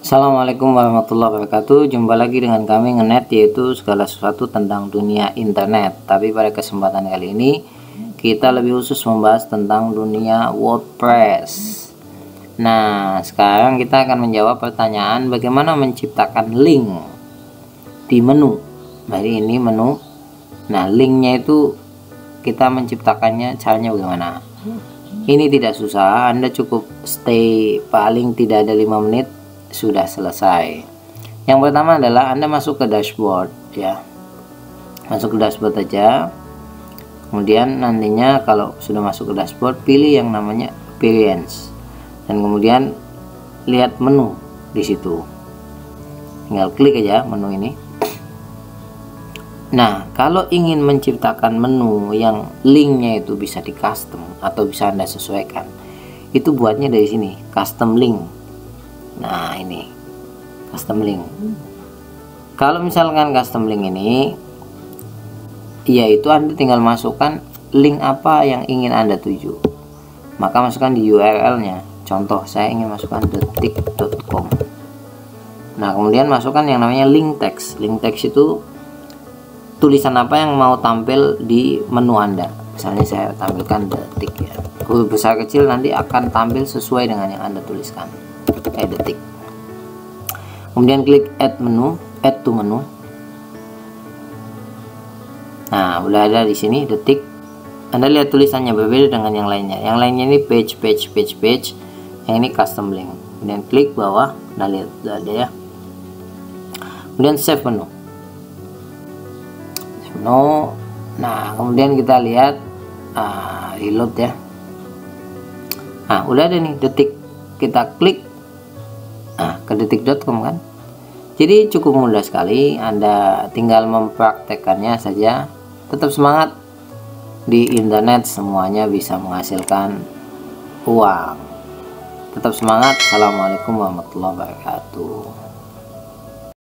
Assalamualaikum warahmatullahi wabarakatuh. Jumpa lagi dengan kami Ngenet, yaitu segala sesuatu tentang dunia internet. Tapi pada kesempatan kali ini kita lebih khusus membahas tentang dunia WordPress. Nah, sekarang kita akan menjawab pertanyaan bagaimana menciptakan link di menu. Jadi ini menu. Nah, linknya itu kita menciptakannya caranya bagaimana? Ini tidak susah, Anda cukup stay paling tidak ada 5 menit sudah selesai. Yang pertama adalah Anda masuk ke dashboard ya. Masuk ke dashboard aja. Kemudian nantinya kalau sudah masuk ke dashboard, pilih yang namanya appearance. Dan kemudian lihat menu di situ. Tinggal klik aja menu ini. Nah, kalau ingin menciptakan menu yang linknya itu bisa di custom atau bisa Anda sesuaikan, itu buatnya dari sini, custom link. Nah, ini custom link. Kalau misalkan custom link ini, yaitu Anda tinggal masukkan link apa yang ingin Anda tuju, maka masukkan di URL-nya. Contoh, saya ingin masukkan detik.com. Nah, kemudian masukkan yang namanya link text. Link text itu tulisan apa yang mau tampil di menu Anda. Misalnya saya tampilkan detik ya. Huruf besar kecil nanti akan tampil sesuai dengan yang Anda tuliskan. Detik. Kemudian klik add to menu. Nah, udah ada di sini detik. Anda lihat tulisannya berbeda dengan yang lainnya. Yang lainnya ini page. Yang ini custom link. Kemudian klik bawah. Nah, lihat udah ada ya. Kemudian save menu. Nah, kemudian kita lihat reload ya. Nah, udah ada nih detik. Kita klik ke detik.com kan. Jadi cukup mudah sekali, Anda tinggal mempraktekannya saja. Tetap semangat, di internet semuanya bisa menghasilkan uang. Tetap semangat. Assalamualaikum warahmatullahi wabarakatuh.